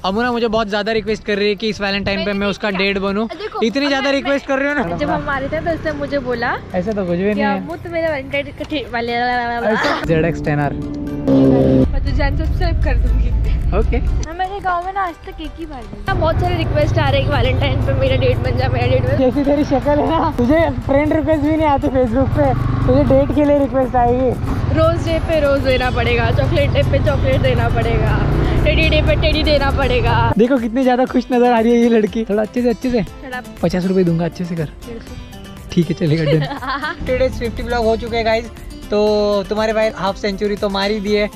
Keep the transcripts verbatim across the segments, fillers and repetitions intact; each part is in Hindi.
अमुना मुझे बहुत ज्यादा रिक्वेस्ट कर रही है कि इस वैलेंटाइन पे मैं उसका डेट बनूं। इतनी ज्यादा रिक्वेस्ट कर रही हूँ ना। जब हम मारे थे तो उसने मुझे बोला ऐसा तो कुछ भी नहीं है। तो मेरा valentine Z X ten R मैं तुझे अनसब्सक्राइब कर दूंगी। ओके। मेरे गांव में ना आज तक एक ही बार बहुत सारे रिक्वेस्ट आ रहे हैं वैलेंटाइन पे मेरा डेट बन जा मेरा डेट बन। जैसी तेरी शक्ल है ना, तुझे फ्रेंड रिक्वेस्ट भी नहीं आती फेसबुक पे, तुझे डेट के लिए रिक्वेस्ट आएगी। रोज डे पे रोज देना पड़ेगा, चॉकलेट डे पे चॉकलेट देना पड़ेगा, टेडी डे पे टेडी देना पड़ेगा। देखो कितनी ज्यादा खुश नजर आ रही है ये लड़की। थोड़ा अच्छे से अच्छे से पचास रुपए दूंगा, अच्छे से कर। ठीक है चलेगा डन। फिफ्टी ब्लॉग हो चुके हैं गाइज, तो तुम्हारे भाई हाफ सेंचुरी तो मार ही दिए।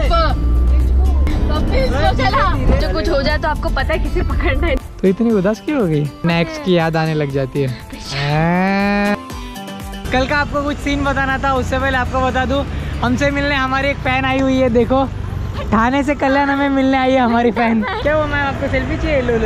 जो कुछ हो जाए तो आपको पता है किसे पकड़ना है। तो इतनी उदास क्यों हो गई? नेक्स्ट की याद आने लग जाती है। कल का आपको कुछ सीन बताना था, उससे पहले आपको बता दूं, हमसे मिलने हमारी एक फैन आई हुई है। देखो थाने से कल्याण हमें मिलने आई है हमारी फैन। क्या वो मैं आपको सेल्फी चाहिए? लो लो।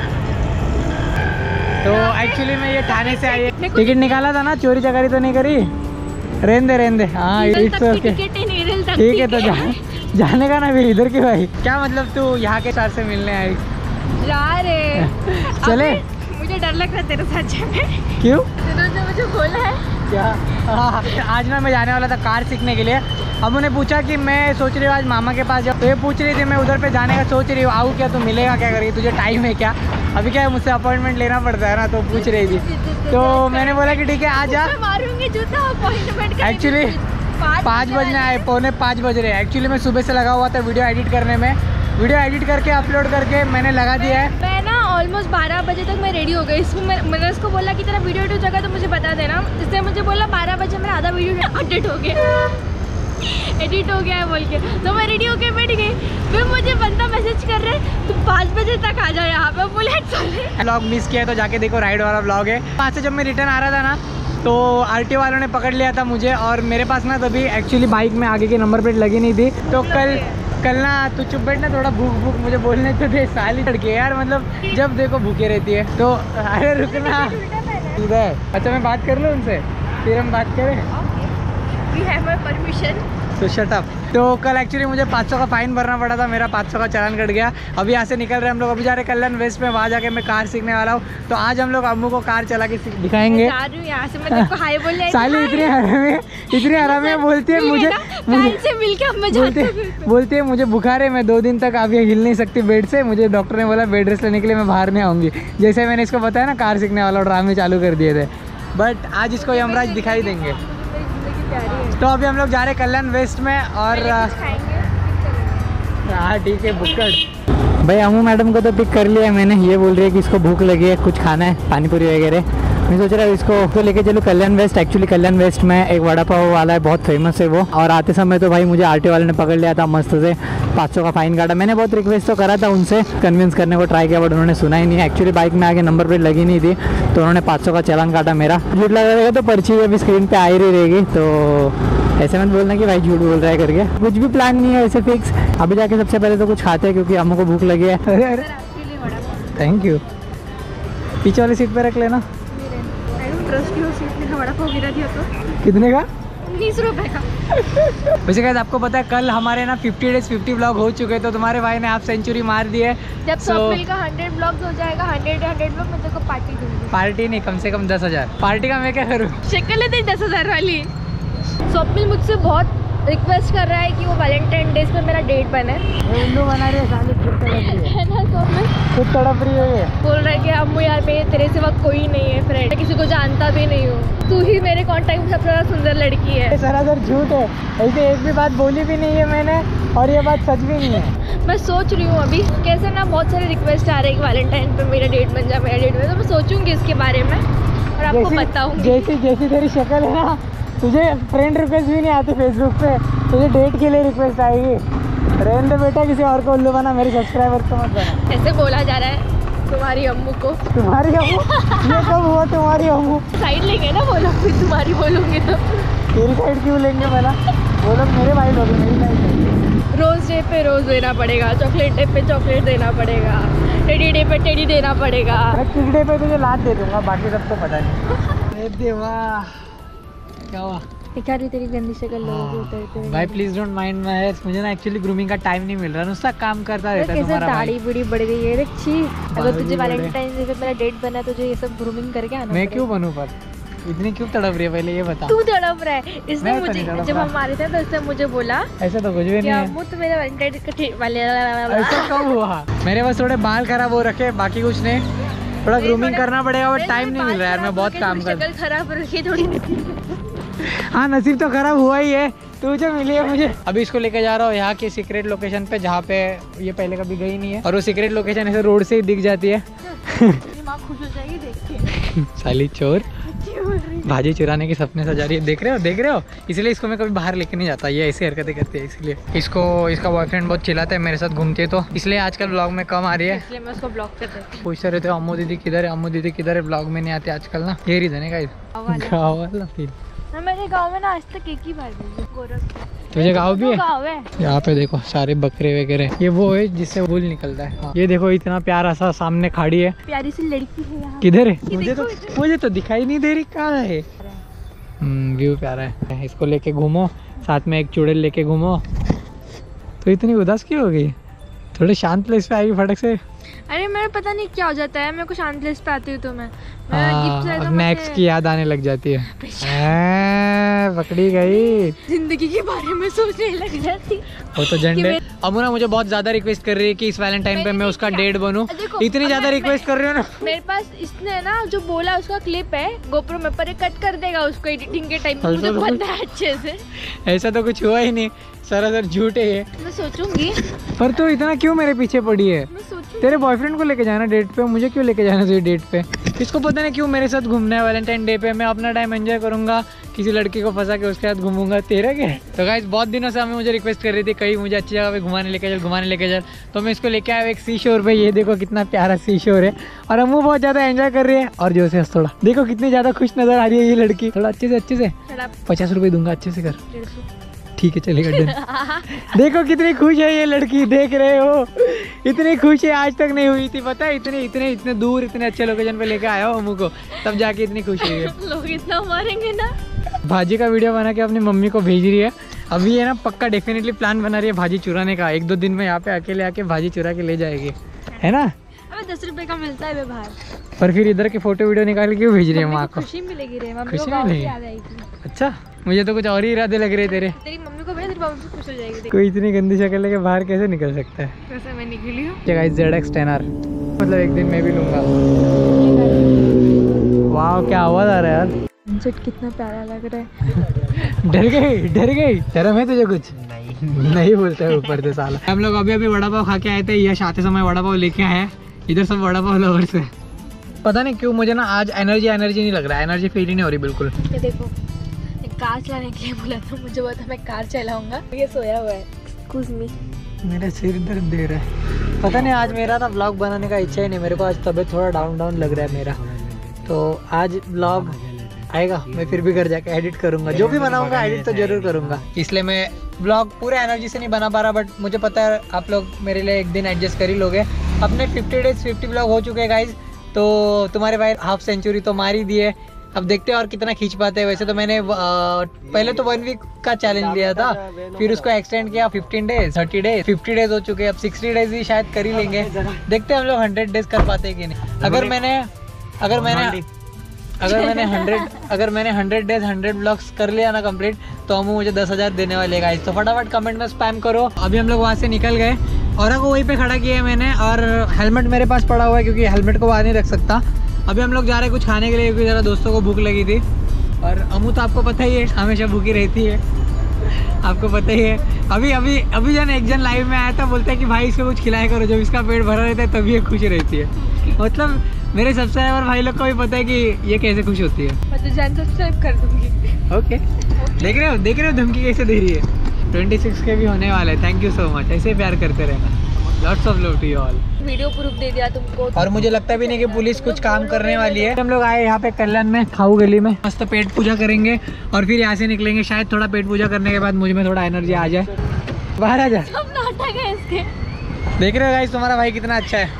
तो एक्चुअली मैं ये थाने से आई है। टिकट निकाला था ना, चोरी चकारी तो नहीं करी? रहने दे रहने दे। हाँ इट्स ओके, ठीक है। तो जा, जाने का ना भी इधर क्यों आई? क्या मतलब तू यहाँ के स्टार से मिलने आई? जा रे चले। मुझे डर लग रहा है तेरे साथ जाने। क्यों? ने मुझे बोला है क्या? हाँ, आज ना मैं जाने वाला था कार सीखने के लिए। अब उन्हें पूछा कि मैं सोच रही हूँ आज मामा के पास जाऊँ, तो ये पूछ रही थी मैं उधर पे जाने का सोच रही हूँ, आऊँ क्या? तू मिलेगा क्या? करेगी? तुझे टाइम है क्या? अभी क्या है, मुझसे अपॉइंटमेंट लेना पड़ता है ना, तो पूछ रही थी। तो मैंने बोला कि ठीक है आ जा। मारूंगी जूता अपॉइंटमेंट। एक्चुअली पाँच बजने आए, पौने पाँच बज रहे हैं। एक्चुअली मैं सुबह से लगा हुआ था वीडियो एडिट करने में, वीडियो एडिट करके अपलोड करके मैंने लगा दिया है। मैं ना ऑलमोस्ट बारह बजे तक मैं रेडी हो गई। इसको मैं, मैंने उसको बोला कि तेरा वीडियो एडिट हो जाएगा तो मुझे बता देना। इसने मुझे बोला बारह बजे मेरा आधा वीडियो एडिट हो गया एडिट हो गया है बोल के। तो मैं रेडी होके बैठ गई, फिर मुझे बंदा मैसेज कर रहे तू पाँच बजे तक आ जा यहाँ पे। बोले चले। ब्लॉग मिस किया तो जाके देखो, राइड वाला ब्लॉग है। वहाँ से जब मैं रिटर्न आ रहा था ना, तो आरटीओ वालों ने पकड़ लिया था मुझे, और मेरे पास ना तभी एक्चुअली बाइक में आगे की नंबर प्लेट लगी नहीं थी। तो कल कल ना तू चुप बैठ ना, थोड़ा भूख भूख मुझे बोलने तो दे। साली लड़के यार, मतलब जब देखो भूखे रहती है। तो अरे रुकना इधर। अच्छा मैं बात कर लूँ उनसे, फिर हम बात करें। You have my permission. तो शट अप। तो कल एक्चुअली मुझे पाँच सौ का फाइन भरना पड़ा था, मेरा पाँच सौ का चालान कट गया। अभी यहाँ से निकल रहे हैं हम लोग, अभी जा रहे कल्याण वेस्ट में, वहाँ जाके मैं कार सीखने वाला हूँ। तो आज हम लोग अम्मू को कार चला के दिखाएंगे। यहाँ से मैं तेरे को हाय बोल साली इतनी हरामी इतनी हरामी बोलती है मुझे, से मिलके अब मैं बोलती बोलती है मुझे बुखार है, मैं दो दिन तक अभी हिल नहीं सकती बेड से। मुझे डॉक्टर ने बोला बेड रेस्ट लेने के लिए मैं बाहर नहीं आऊँगी। जैसे मैंने इसको बताया ना कार सीखने वाला, ड्रामे चालू कर दिए थे। बट आज इसको यमराज दिखाई देंगे। तो अभी हम लोग जा रहे हैं कल्याण वेस्ट में, और हाँ ठीक है बुक्कड़। भाई अमू मैडम को तो पिक कर लिया है मैंने। ये बोल रही है कि इसको भूख लगी है, कुछ खाना है, पानी पूरी वगैरह। मैं सोच रहा हूँ इसको तो लेके चलो Kalyan west. Actually Kalyan west में एक वड़ा पाव वाला है, बहुत फेमस है वो। और आते समय तो भाई मुझे आरटीओ वाले ने पकड़ लिया था मस्त से, पाँच सौ का फाइन काटा। मैंने बहुत रिक्वेस्ट तो करा था उनसे, कन्विंस करने को ट्राई किया, बट उन्होंने सुना ही नहीं। एक्चुअली बाइक में आगे नंबर प्लेट लगी नहीं थी, तो उन्होंने पाँच सौ का चालान काटा मेरा। झूठ लगा रहेगा तो पर्ची अभी स्क्रीन पर आ ही रहेगी, तो ऐसे मत बोलना कि भाई झूठ बोल रहा है करके। कुछ भी प्लान नहीं है ऐसे फिक्स। अभी जाके सबसे पहले तो कुछ खाते हैं क्योंकि अम्मू को भूख लगी है। अरे अरे थैंक यू। पीछे वाली सीट पे रख लेना। कितने का? उन्नीस रुपए का। वैसे गाइस आपको पता है कल हमारे ना फिफ्टी डेज फिफ्टी ब्लॉग हो चुके, तो तुम्हारे भाई ने हाफ सेंचुरी मार दी है। जब so, सब मिलकर हंड्रेड ब्लॉग्स हो जाएगा, हंड्रेड हंड्रेड में मैं तेरे को पार्टी दूंगी। पार्टी नहीं, कम से कम दस हजार। पार्टी का मैं क्या करूँ? शक्ल लेते दस हजार वाली। स्वप्निल मुझसे बहुत रिक्वेस्ट कर रहा है कि वो वैलेंटाइन डेज पे मेरा डेट बने। उल्लू बना रही है साली, खुद तड़प रही है। है ना स्वप्निल? खुद तड़प रही है। बोल रहा है कि अम्मू यार मेरे तेरे सिवा कोई नहीं है फ्रेंड, किसी को जानता भी नहीं हूँ, तू ही मेरे कॉन्टैक्ट में सबसे ज़्यादा सुंदर लड़की है। सरासर झूठ है, ऐसे एक भी बात बोली भी नहीं है मैंने, और ये बात सच भी नहीं है। मैं सोच रही हूँ अभी कैसे ना बहुत सारे रिक्वेस्ट आ रहे हैं कि वैलेंटाइन पे मेरा डेट बन जाए, मेरा डेट बन जाए। तो मैं सोचूंगी इसके बारे में और आपको बताऊँगी। जैसी जैसी तेरी शक्ल है ना, तुझे फ्रेंड रिक्वेस्ट भी नहीं आती फेसबुक पे, तुझे डेट के लिए रिक्वेस्ट आएगी। रहने दे बेटा, किसी और को उल्लू बना, मेरे सब्सक्राइबर को मत बना। ऐसे बोला जा रहा है तुम्हारी अम्मू को। तुम्हारी अम्मू? ये कब हुआ तुम्हारी अम्मू? साइड लेंगे ना, बोलो फिर तुम्हारी बोलूँगी तो। तेरी साइड क्यों लेंगे भला? वो लोग मेरे भाई लोग, मेरी साइड। रोज डे पे रोज देना पड़ेगा, चॉकलेट डे पे चॉकलेट देना पड़ेगा, टेडी डे पे टेडी देना पड़ेगा। किस डे पे तुझे लात दे दूंगा, बाकी सबको पता नहीं। देवा क्या हुआ? क्या रही तेरी गंदी शक्ल लोगों के उतरते हुए। भाई please don't mind my hair, मुझे ना एक्चुअली ग्रूमिंग का टाइम नहीं मिल रहा, नुस्ता काम करता रहता है कैसे तुम्हारा भाई। दाढ़ी बड़ी बढ़ गई है, देख छी। अगर बाल तुझे भी बड़े। वैलेंटाइन डे पे मेरा डेट बना तुझे ये सब ग्रूमिंग करके आना मैं पड़ेगा। क्यों बनूं पर इतनी क्यों तड़प रही है पहले ये बता। तू तड़प रहा है। इसने मैं तो मुझे नहीं तड़प जब रहा। हम आ रहे थे तो इसने मुझे बोला ऐसा तो कुछ भी नहीं क्या है। मुझ तो मेरा वैलेंटाइन डे वाले ऐसा कब हुआ? मेरे पास थोड़े बाल खराब हो रखे, बाकी कुछ नहीं, थोड़ा ग्रूमिंग करना पड़ेगा बट टाइम नहीं मिल रहा है यार, मैं बहुत काम कर। शक्ल खराब रखी थोड़ी। हाँ नसीब तो खराब हुआ ही है, तू जो मिली है मुझे। अभी इसको लेके जा रहा हूँ यहाँ की सीक्रेट लोकेशन पे जहाँ पे ये पहले कभी गई नहीं है, और वो सीक्रेट लोकेशन ऐसे रोड से ही दिख जाती है। दिमाग खुश हो जाएगी देख के। साली चोर भाजी चुराने के सपने सजा रही है, देख रहे हो देख रहे हो। इसलिए इसको मैं कभी बाहर लेके नहीं जाता, ये ऐसी हरकतें करती है इसलिए। इसको इसका बॉयफ्रेंड बहुत चिल्लाता है मेरे साथ घूमती है, तो इसलिए आजकल ब्लॉग में कम आ रही है। इसलिए मैं उसको ब्लॉक कर देती हूँ। पूछते रहते हो अम्मू दीदी किधर है, अम्मू दीदी किधर है, ब्लॉग में नहीं आते आजकल ना, ये रीजन है गाइस। गाँव वाला फील। मैं मेरे गांव में ना आज तक एक ही बार गई हूँ, गोरखपुर। तुझे गाँव भी है? गाँव है। यहाँ पे देखो सारे बकरे वगैरह, ये वो है जिससे वूल निकलता है। हाँ। ये देखो इतना प्यारा सा सामने खाड़ी है, प्यारी सी लड़की है यहाँ। किधर है? ये मुझे तो देखो, मुझे तो दिखाई नहीं दे रही, कहाँ है? हम्म व्यू प्यारा है, इसको लेके घूमो, साथ में एक चुड़ैल लेके घूमो। तो इतनी उदास क्यों हो गई? थोड़े शांत प्लेस पे आएगी फटक से। अरे मेरे पता नहीं क्या हो जाता है, मैं कुछ शांत प्लेस पे आती हूँ तो मैं हाँ, अपने एक्स की याद आने लग जाती है। हैं, पकड़ी गई। जिंदगी के बारे में सोचने लग जाती। वो तो झंडे। अब ना मुझे बहुत ज्यादा रिक्वेस्ट कर रही है कि इस वैलेंटाइन पे मैं उसका डेट बनूं। इतनी ज्यादा रिक्वेस्ट कर रही हो ना। मेरे पास इसने ना जो बोला उसका क्लिप है गोप्रो में, पर कट कर देगा उसको एडिटिंग के टाइम पे, मुझे पता है अच्छे से। ऐसा तो कुछ हुआ ही नहीं, सरासर झूठ है ये। मैं सोचूंगी। पर तू इतना क्यों मेरे पीछे पड़ी है? मैं सोचूंगी। तेरे बॉयफ्रेंड को लेके जाना डेट पे, मुझे क्यों लेके जाना तुझे डेट पे? इसको पता नहीं क्यों मेरे साथ घूमना है वैलेंटाइन डे पे। मैं अपना टाइम एंजॉय करूंगा, किसी लड़की को फंसा के उसके साथ घूमूंगा। तेरा क्या है? तो गाइस बहुत दिनों से हमें मुझे रिक्वेस्ट कर रही थी कहीं मुझे अच्छी जगह पे घुमाने लेके चल घुमाने लेके चल, तो मैं इसको लेके आया एक सी शोर पे। ये देखो कितना प्यारा सी शोर है, और अम्मू बहुत ज्यादा एंजॉय कर रही है। और जो से हंस थोड़ा, देखो कितनी ज्यादा खुश नजर आ रही है ये लड़की। थोड़ा अच्छे से अच्छे से पचास रुपए दूंगा, अच्छे से कर। ठीक है चलेगा डन। देखो कितनी खुश है ये लड़की, देख रहे हो? इतनी खुश है, आज तक नहीं हुई थी पता है। इतने इतने इतने दूर इतने अच्छे लोकेशन पे लेके आया हो अम्मू को, तब जाके इतनी खुश हुई है। लोग इतना मारेंगे ना। भाजी का वीडियो बना के अपनी मम्मी को भेज रही है। अभी ये ना पक्का डेफिनेटली प्लान बना रही है भाजी चुराने का। एक दो दिन में यहाँ पे अकेले आके भाजी चुरा के ले जाएगी, है ना? अबे दस रुपए का मिलता है बाहर। पर फिर इधर की फोटो वीडियो निकाल के क्यों भेज रही है माँ को? खुशी मिलेगी रे, मम्मी खुशी को गाँव मिलेगी? की याद आएगी। अच्छा, मुझे तो कुछ और ही इरादे लग रहे तेरे। तेरी मम्मी को भेज, तेरी मम्मी खुश हो जाएगी। कोई इतनी गंदी शक्ल लेके बाहर कैसे निकल सकता है? कैसे मैं निकली हूँ? Guys Z X ten R, मतलब एक दिन मैं भी लूंगा। वाह क्या आवाज आ रहा है यार। सनसेट कितना प्यारा लग रहा है। डर गई डर गई शर्म है तुझे कुछ? नहीं नहीं बोलता है ऊपर से साला। हम लोग अभी अभी वड़ा पाव खा के आए थे, यश आते समय वड़ा पाव लेके आए हैं। इधर सब वड़ा पाव लवर्स है। पता नहीं क्यों मुझे ना आज एनर्जी एनर्जी नहीं लग रहा है, एनर्जी फील ही नहीं हो रही बिल्कुल। ये देखो, एक कार चलाने के लिए बोला था मुझे, बोला था मैं कार चलाऊंगा। ये सोया हुआ है। Excuse me. मेरा सिर दर्द दे रहा है। पता नहीं आज मेरा ना ब्लॉग बनाने का इच्छा ही नहीं, मेरे को आज तबीयत थोड़ा डाउन डाउन लग रहा है मेरा। तो आज ब्लॉग आएगा, मैं फिर भी घर जाके एडिट करूंगा, जो भी बनाऊंगा एडिट तो जरूर करूंगा। इसलिए मैं ब्लॉग पूरे एनर्जी से नहीं बना पा रहा, बट मुझे पता है आप लोग मेरे लिए एक दिन एडजस्ट कर ही लोगे। अपने फिफ्टी डेज फिफ्टी ब्लॉग हो चुके हैं गाइज, तो तुम्हारे भाई हाफ सेंचुरी तो मार ही दिए। अब देखते हैं और कितना खींच पाते हैं। वैसे तो मैंने आ, पहले तो वन वीक का चैलेंज लिया था, फिर उसको एक्सटेंड किया fifteen days, thirty days, fifty days हो चुके हैं। अब सिक्सटी डेज ही शायद कर ही लेंगे। देखते हैं हम लोग हंड्रेड डेज कर पाते हैं कि नहीं। अगर मैंने अगर मैंने अगर मैंने हंड्रेड अगर मैंने हंड्रेड डेज हंड्रेड ब्लॉग्स कर लिया ना कंप्लीट, तो हम मुझे दस हज़ार देने वाले गाइस। तो फटाफट कमेंट में स्पैम करो। अभी हम लोग वहाँ से निकल गए, और को वहीं पे खड़ा किया है मैंने, और हेलमेट मेरे पास पड़ा हुआ है क्योंकि हेलमेट को बाहर नहीं रख सकता। अभी हम लोग जा रहे हैं कुछ खाने के लिए क्योंकि ज़रा दोस्तों को भूख लगी थी। और अमू तो आपको पता ही है हमेशा भूखी रहती है, आपको पता ही है। अभी अभी अभी जन एक जन लाइव में आया था, बोलता है कि भाई इसको कुछ खिलाया करो, जब इसका पेट भरा रहता है तभी ये खुश रहती है। मतलब मेरे सब्सक्राइबर भाई लोग को भी पता है कि ये कैसे खुश होती है। मैं तो जान सब्सक्राइब कर दूंगी। ओके देख रहे हो देख रहे हो धमकी कैसे दे रही है। छब्बीस के भी होने वाले। थैंक यू सो मच, ऐसे प्यार करते रहना। Lots of love to you all. Video proof दे दिया तुमको। और मुझे लगता भी नहीं कि पुलिस कुछ काम करने वाली है। हम लोग आए यहाँ पे कल्याण में खाऊ गली में, मस्त पेट पूजा करेंगे और फिर यहाँ से निकलेंगे। शायद थोड़ा पेट पूजा करने के बाद मुझ में थोड़ा एनर्जी आ जाए। बाहर आ जा। सब नाटक है इसके। देख रहे हो गाइस तुम्हारा भाई कितना अच्छा है,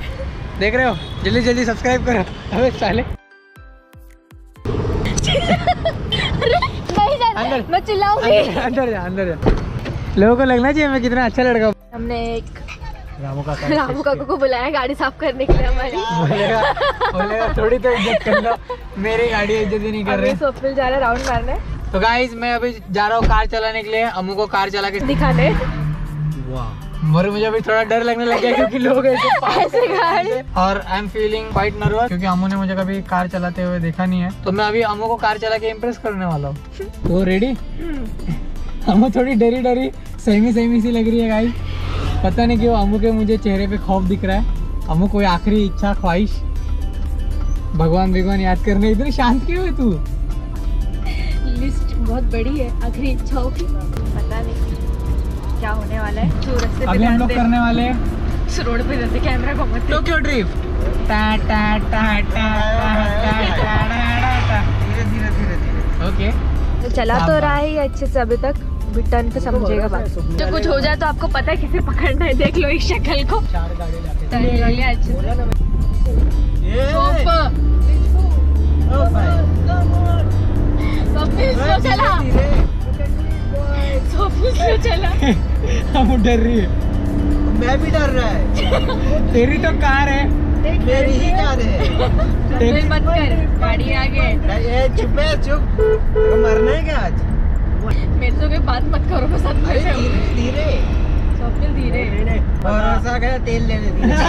देख रहे हो? जल्दी जल्दी सब्सक्राइब करो। अबे साले नहीं जाना। अंदर अंदर मैं चिल्लाऊंगी। अंदर जा अंदर जा। लोगों को लगना चाहिए मैं कितना अच्छा लड़का हूँ। हमने एक रामू काका रामू काका को बुलाया गाड़ी साफ करने के लिए हमारी। बोलेगा बोलेगा थोड़ी तो इज्जत कर लो, मेरी गाड़ी इज्जत ही नहीं कर रहे। स्वप्निल जा रहा है राउंड मारने। तो गाइस मैं अभी जा रहा हूँ कार चलाने के लिए, अम्मू को कार चला के दिखाने। मगर मुझे अभी थोड़ा डर लगने लग गया क्योंकि लोग ऐसे ऐसे गाड़ी। और I am feeling quite nervous क्योंकि अम्मू ने मुझे कभी कार चलाते हुए देखा नहीं है। तो मैं अभी अम्मू को कार चला के इम्प्रेस करने वाला हूँ। तो रेडी? अम्मू थोड़ी डरी डरी सहमी सहमी सी लग रही है गाइस। पता नहीं क्यों अम्मू के मुझे चेहरे पे खौफ दिख रहा है। अम्मू कोई आखिरी इच्छा ख्वाहिश? भगवान भगवान याद करने। इतनी शांत क्यों है तू? लिस्ट बहुत बड़ी है आखिरी इच्छाओं की। पता नहीं क्या होने वाला है। जो रास्ते अभी हम लोग करने वाले हैं इस रोड पे जैसे कैमरा घुमाते टोक्यो ड्रिफ्ट। टा टा टा टा धीरे धीरे धीरे धीरे। ओके तो चला तो रहा है अच्छे से अभी तक। टर्न पे समझेगा बात। जो कुछ हो जाए तो आपको पता है किसे पकड़ना है। देख लो इस शक्ल को। चार गाड़ी लाके टर्न ले लिया अच्छे से। स्लो चला। स्लो चला। हम डर रही है। मैं भी डर रहा है। तेरी तो कार है। मेरी ही कार है। तेरी मत कर गाड़ी आगे। ये चुप है चुप। तेरे को मरना है क्या आज? मेरे से कोई बात मत करो बस। अरे धीरे धीरे। स्वप्निल धीरे। भरोसा गया तेल लेने।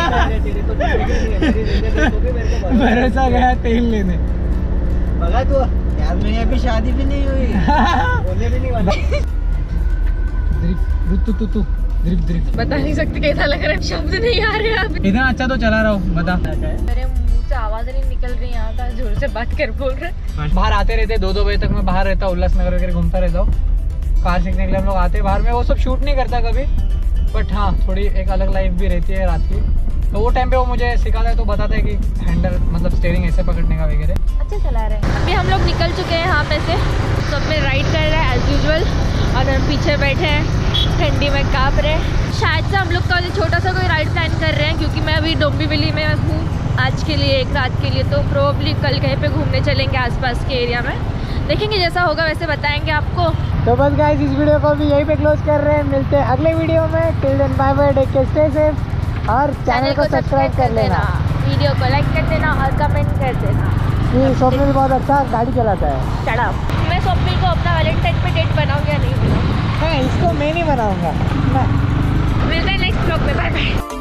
भरोसा गया तेल लेने। बगा तू यार, मेरी अभी शादी भी नहीं हुई। होने भी नहीं वाला। ड्रिफ्ट तू तू तू ड्रिफ्ट ड्रिफ्ट। बता नहीं सकती कैसा लग रहा है। शब्द नहीं आ रहे अब। इतना अच्छा तो चला रहा हूँ। बता। मेरे मुंह से आवाज नहीं निकल रही। यहाँ का जोर से बात कर बोल रहे। बाहर आते रहते दो दो बजे तक मैं बाहर रहता हूँ, उल्लासनगर वगैरह घूमता रहता हूँ। कार सीखने के लिए हम लोग आते हैं बाहर में। वो सब शूट नहीं करता कभी, बट हाँ थोड़ी एक अलग लाइफ भी रहती है रात की। तो वो टाइम पे वो मुझे सिखाता है तो बताता है कि हैंडल मतलब स्टीयरिंग ऐसे पकड़ने का वगैरह। अच्छा चला रहे हैं। अभी हम लोग निकल चुके हैं यहाँ पे से। सब में राइड कर रहे हैं एज यूजुअल और हम पीछे बैठे हैं ठंडी में काँप रहे। शायद से हम लोग का छोटा सा कोई राइड प्लान कर रहे हैं क्योंकि मैं अभी डोंबिवली में हूँ आज के लिए, एक रात के लिए। तो प्रोबेबली कल कहीं पे घूमने चलेंगे आसपास के एरिया में। देखेंगे जैसा होगा वैसे बताएंगे आपको। तो बस गाइस इस वीडियो को भी यहीं पे क्लोज कर रहे हैं। मिलते हैं अगले वीडियो में। Till then bye bye, take care, stay safe और चैनल को सब्सक्राइब कर लेना, वीडियो को लाइक कर देना और कमेंट कर देना। ये स्वप्निल बहुत अच्छा गाड़ी चलाता है। चढ़ा मैं स्वप्निल को अपना वैलेंटाइन पे डेट बनाऊंगी या नहीं बनाऊंगी? हाँ इसको मैं नहीं बनाऊंगा। मिलते हैं नेक्स्ट ब्लॉग में। Bye bye.